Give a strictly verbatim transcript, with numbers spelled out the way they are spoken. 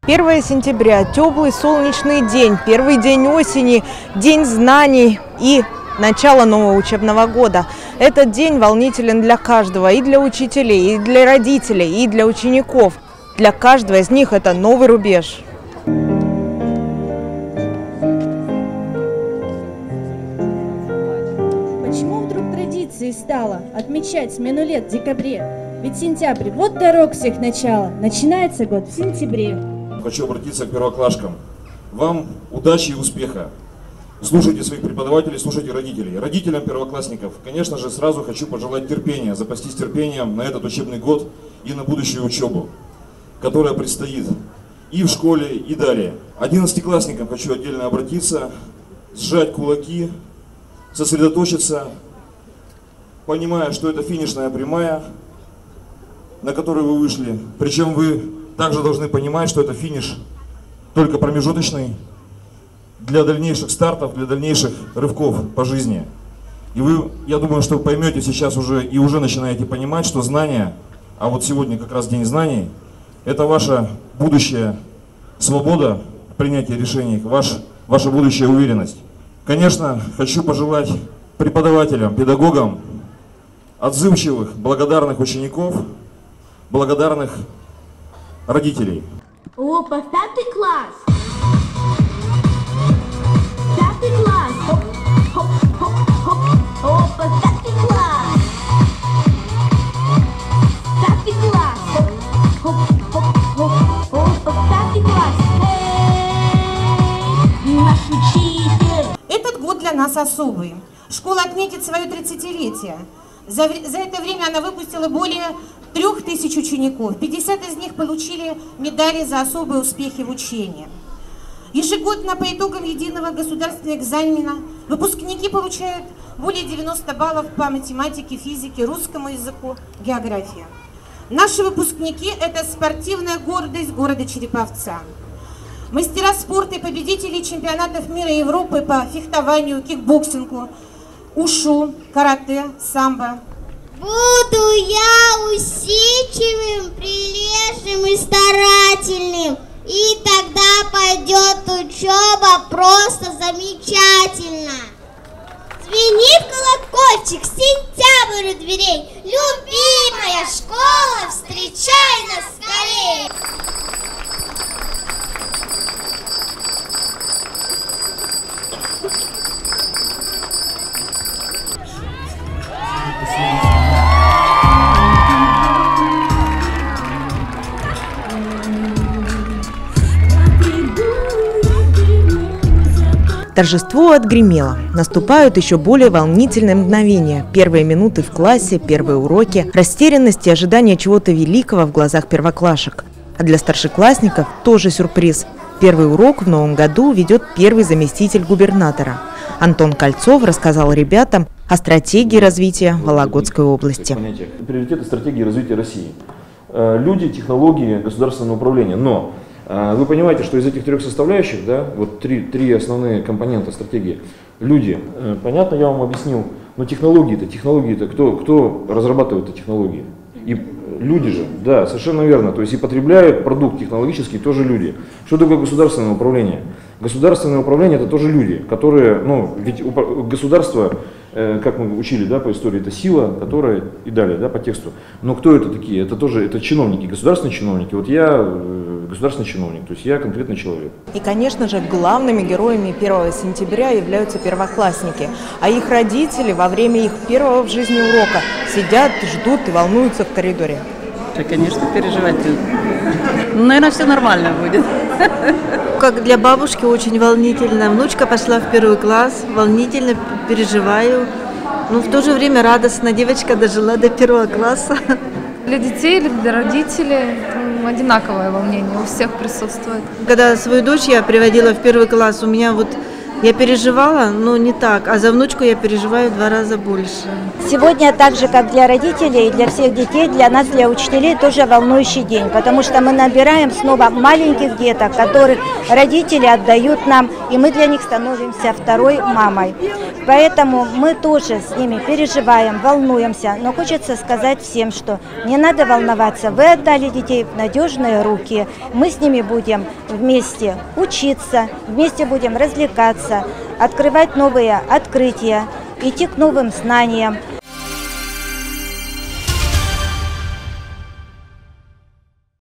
первое сентября, теплый солнечный день, первый день осени, день знаний и начало нового учебного года. Этот день волнителен для каждого, и для учителей, и для родителей, и для учеников. Для каждого из них это новый рубеж. Почему вдруг традицией стало отмечать смену лет в декабре? Ведь сентябрь, вот дорог всех начало. Начинается год в сентябре. Хочу обратиться к первоклашкам. Вам удачи и успеха. Слушайте своих преподавателей, слушайте родителей. Родителям первоклассников, конечно же, сразу хочу пожелать терпения, запастись терпением на этот учебный год и на будущую учебу, которая предстоит и в школе, и далее. Одиннадцатиклассникам хочу отдельно обратиться, сжать кулаки, сосредоточиться, понимая, что это финишная прямая, на которую вы вышли. Причем вы также должны понимать, что это финиш только промежуточный для дальнейших стартов, для дальнейших рывков по жизни. И вы, я думаю, что поймете сейчас уже и уже начинаете понимать, что знания, а вот сегодня как раз день знаний, это ваша будущая свобода принятия решений, ваш, ваша будущая уверенность. Конечно, хочу пожелать преподавателям, педагогам отзывчивых, благодарных учеников, благодарных родителей. Опа, пятый класс! Пятый класс! Хоп, хоп, хоп, хоп! Опа, пятый класс! Пятый класс! Хоп, хоп, хоп, хоп! Опа, пятый класс! Эй, наш учитель! Этот год для нас особый. Школа отметит свое тридцатилетие. За, за это время она выпустила более трех тысяч учеников. пятьдесят из них получили медали за особые успехи в учении. Ежегодно по итогам единого государственного экзамена выпускники получают более девяноста баллов по математике, физике, русскому языку, географии. Наши выпускники – это спортивная гордость города Череповца. Мастера спорта и победители чемпионатов мира и Европы по фехтованию, кикбоксингу, ушу, карате, самбо. Буду я усидчивым, прилежным и старательным, и тогда пойдет учеба просто замечательно. Звенит колокольчик, сентябрь у дверей, любимая школа, встречай нас скорее. Торжество отгремело. Наступают еще более волнительные мгновения. Первые минуты в классе, первые уроки, растерянность и ожидание чего-то великого в глазах первоклашек. А для старшеклассников тоже сюрприз. Первый урок в новом году ведет первый заместитель губернатора. Антон Кольцов рассказал ребятам о стратегии развития Вологодской области. Приоритеты стратегии развития России. Люди, технологии, государственное управление. Но вы понимаете, что из этих трех составляющих, да, вот три, три основные компонента стратегии. Люди, понятно, я вам объяснил, но технологии-то, технологии-то, кто, кто разрабатывает эти технологии? И люди же, да, совершенно верно, то есть и потребляют продукт технологический тоже люди. Что такое государственное управление? Государственное управление — это тоже люди, которые, ну, ведь государство, э, как мы учили, да, по истории, это сила, которая и далее, да, по тексту. Но кто это такие? Это тоже, это чиновники, государственные чиновники. Вот я э, государственный чиновник, то есть я конкретный человек. И, конечно же, главными героями первого сентября являются первоклассники. А их родители во время их первого в жизни урока сидят, ждут и волнуются в коридоре. Да, конечно, переживательно. Ну, наверное, все нормально будет. Как для бабушки очень волнительно. Внучка пошла в первый класс, волнительно переживаю. Но в то же время радостно. Девочка дожила до первого класса. Для детей или для родителей одинаковое волнение у всех присутствует. Когда свою дочь я приводила в первый класс, у меня вот Я переживала, но не так, а за внучку я переживаю в два раза больше. Сегодня, так же как для родителей, для всех детей, для нас, для учителей, тоже волнующий день, потому что мы набираем снова маленьких деток, которых родители отдают нам, и мы для них становимся второй мамой. Поэтому мы тоже с ними переживаем, волнуемся, но хочется сказать всем, что не надо волноваться, вы отдали детей в надежные руки, мы с ними будем вместе учиться, вместе будем развлекаться, открывать новые открытия, идти к новым знаниям.